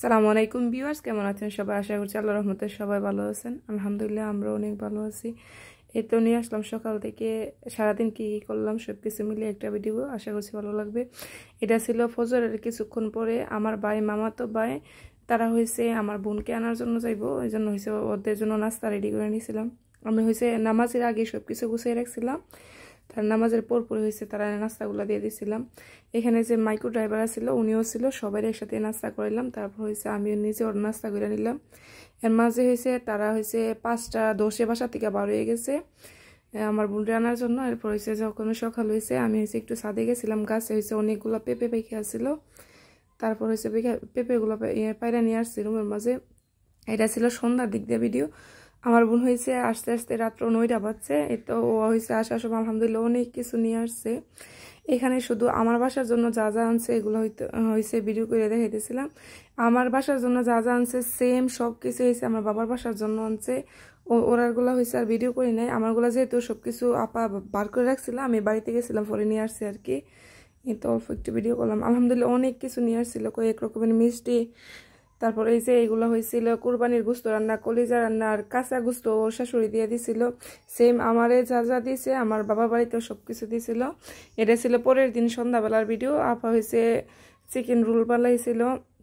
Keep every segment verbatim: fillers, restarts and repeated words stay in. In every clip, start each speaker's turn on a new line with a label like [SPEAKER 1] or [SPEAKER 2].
[SPEAKER 1] আসসালামু আলাইকুম ভিউয়ার্স, কেমন আছেন সবাই? আশা করছি আল্লাহর রহমতে সবাই ভালো আছেন। আলহামদুলিল্লাহ আমরা অনেক ভালো আছি। এই তো নিয়ে আসলাম সকাল থেকে সারাদিন কী কী করলাম সব কিছু মিলিয়ে একটা ভিডিও, আশা করছি ভালো লাগবে। এটা ছিল ফজরের কিছুক্ষণ পরে। আমার ভাই, মামাতো ভাই, তারা হয়েছে আমার বোনকে আনার জন্য যাইবো, ওই জন্য হয়েছে ওদের জন্য নাস্তা রেডি করে নিয়েছিলাম। আমি হয়েছে নামাজের আগে সব কিছু গুছিয়ে রাখছিলাম, তার নামাজের পর পরে হয়েছে তারা নাস্তাগুলো দিয়ে দিয়েছিলাম। এখানে যে মাইক্রো ড্রাইভার ছিল উনিও ছিল, সবাই একসাথে নাস্তা করিলাম। তারপর হয়েছে আমিও নিজে ওর নাস্তা করে নিলাম। এর মাঝে হয়েছে তারা হয়েছে পাঁচটা দশে বাসা থেকে বার হয়ে গেছে আমার বোনটা আনার জন্য। এরপর হয়েছে যখন সকাল হয়েছে আমি হয়েছে একটু ছাদে গেছিলাম, গাছে হয়েছে অনেকগুলো পেঁপে পেকে আসছিল। তারপর হয়েছে পেঁপেগুলো পায়রা নিয়ে আসছি রুমের মাঝে। এটা ছিল সন্ধ্যার দিক দিয়ে ভিডিও। আমার বোন হয়েছে আস্তে আস্তে রাত্র নয়টা বাজছে, এই তো ও হয়েছে আসার সময় আলহামদুলিল্লাহ অনেক কিছু নিয়ে আসছে। এখানে শুধু আমার বাসার জন্য যা যা আনছে এগুলো হইতে হয়েছে ভিডিও করে দেখাইতেছিলাম। আমার বাসার জন্য যা যা আনছে সেম সব কিছু হয়েছে আমার বাবার বাসার জন্য আনছে। ও ওরারগুলো হয়েছে আর ভিডিও করি নাই। আমারগুলো যেহেতু সব কিছু আপা বার করে রাখছিলাম, আমি বাড়িতে গেছিলাম পরে নিয়ে আসছি আর কি। এই তো অল্প একটু ভিডিও করলাম। আলহামদুলিল্লাহ অনেক কিছু নিয়ে আসছিল, কয়েক রকমের মিষ্টি। তারপর এই যে এইগুলো হয়েছিল কুরবানির গুস্ত রান্না, কলিজা রান্না আর কাঁচা গুস্ত ওর শাশুড়ি দিয়ে দিছিল। সেম আমারে যা যা দিয়েছে আমার বাবার বাড়িতেও সব কিছু দিয়েছিল। এটা ছিল পরের দিন সন্ধ্যাবেলার ভিডিও। আপা হয়েছে চিকেন রোল বানাইছিল।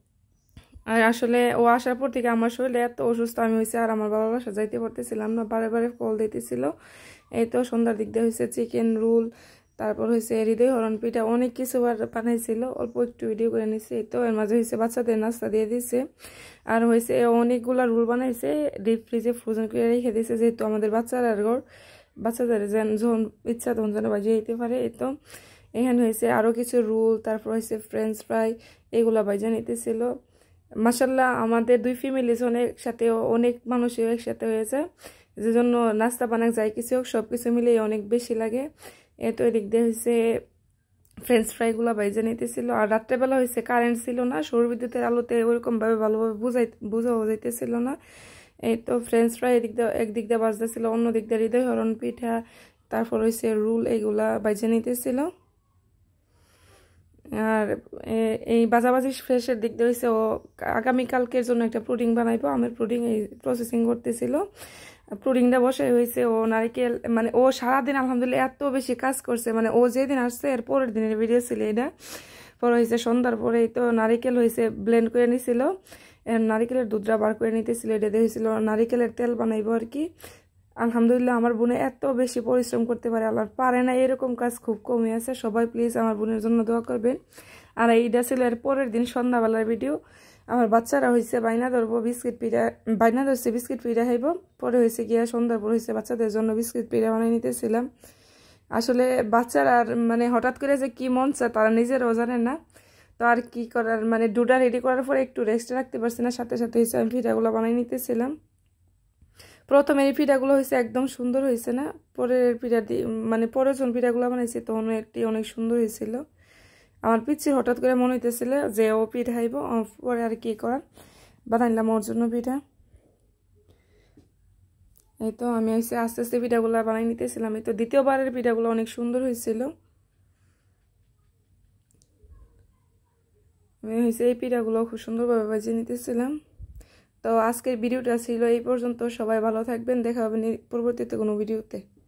[SPEAKER 1] আর আসলে ও আসার পর থেকে আমার শরীরে এত অসুস্থ আমি হয়েছে আর আমার বাবার বাসা যাইতে পারতেছিলাম না, বারে বারে কল দিতেছিল। এই তো সন্ধ্যার দিক দিয়ে হয়েছে চিকেন রোল, তারপর হয়েছে হৃদয় হরণ পিঠা, অনেক কিছু বানাইছিল। অল্প একটু ভিডিও করে নিয়েছে। তো এর মাঝে হয়েছে বাচ্চাদের নাস্তা দিয়ে দিছে। আর হয়েছে অনেকগুলা রোল বানাইছে, ডিপ ফ্রিজে ফ্রোজেন করে রেখে দিয়েছে, যেহেতু আমাদের বাচ্চারা ঘর বাচ্চাদের যেন যখন ইচ্ছা তখন যেন বাজিয়ে দিতে পারে। এই তো এখানে হয়েছে আরও কিছু রোল, তারপর হয়েছে ফ্রেঞ্চ ফ্রাই, এগুলা বাজিয়ে নিতেছিল। মাসাল্লাহ আমাদের দুই ফ্যামিলি একসাথে অনেক মানুষই একসাথে হয়েছে, যে জন্য নাস্তা বানাক যায় কিছু হোক সব কিছু মিলিয়ে অনেক বেশি লাগে। এ তো এদিক দিয়ে হয়েছে ফ্রেঞ্চ ফ্রাইগুলো বাইজে নিতেছিল। আর রাত্রেবেলা হয়েছে কারেন্ট ছিল না, সৌর বিদ্যুতের আলোতে ওইরকমভাবে ভালোভাবে বুঝাই বোঝাও যাইতেছিল না। এই তো ফ্রেঞ্চ ফ্রাই এদিক দিয়ে একদিক দিয়ে বাজতেছিল, অন্য দিক দিয়ে হৃদয় হরণ পিঠা, তারপর হয়েছে রোল, এইগুলা বাইজে নিতেছিল। আর এই বাজাবাজি ফ্রেশের দিক দিয়ে হয়েছে ও আগামীকালকের জন্য একটা পুডিং বানাইবো। আমার পুডিং এই প্রসেসিং করতেছিল। পুডিংটা বসে হয়েছে ও নারিকেল, মানে ও সারাদিন আলহামদুলিল্লাহ এত বেশি কাজ করছে, মানে ও যেদিন আসছে এর পরের দিনের ভিডিও ছিল এটা। পরে হয়েছে সন্ধ্যার পরে তো নারিকেল হয়েছে ব্লেন্ড করে নিছিল, নারিকেলের দুধটা বার করে নিতেছিল। এটা দিয়ে হয়েছিল নারিকেলের তেল বানাইবো আর কি। আলহামদুলিল্লাহ আমার বোনে এত বেশি পরিশ্রম করতে পারে, আল্লাহ পারে না, এরকম কাজ খুব কমই আছে। সবাই প্লিজ আমার বোনের জন্য দোয়া করবেন। আর এইটা ছিল এর পরের দিন সন্ধ্যাবেলার ভিডিও। আমার বাচ্চারা হয়েছে বাইনা ধরবো বিস্কিট পিঠা, বাইনা ধরছে বিস্কিট পিঠা খাইব। পরে হয়েছে গিয়া সন্ধ্যার পর হয়েছে বাচ্চাদের জন্য বিস্কিট পিঠা বানিয়ে নিতেছিলাম। আসলে বাচ্চারা মানে হঠাৎ করে যে কি মন চায় তারা নিজেরাও জানে না, তো আর কি করার, মানে ডুডা রেডি করার পরে একটু রেস্টে রাখতে পারছি না, সাথে সাথে হয়েছে আমি পিঠাগুলো বানিয়ে নিতেছিলাম। প্রথমে এই পিঠাগুলো হয়েছে একদম সুন্দর হয়েছে না, পরের পিঠা দিয়ে মানে পরের যখন পিঠাগুলো বানাইছি তখন একটি অনেক সুন্দর হয়েছিল। আমার পিচ্ছি হঠাৎ করে মনে হইতেছিল যে ও পিঠা খাইব, পরে আর কি করার বানাইলাম ওর জন্য পিঠা। এই তো আমি হয়েছে আস্তে আস্তে পিঠাগুলো বানাই নিতেছিলাম। এই তো দ্বিতীয়বারের পিঠাগুলো অনেক সুন্দর হয়েছিল। আমি হয়েছে এই পিঠাগুলো খুব সুন্দরভাবে বাজিয়ে নিতেছিলাম। তো আজকের ভিডিওটা ছিল এই পর্যন্ত। সবাই ভালো থাকবেন, দেখা হবে পরবর্তীতে কোনো ভিডিওতে।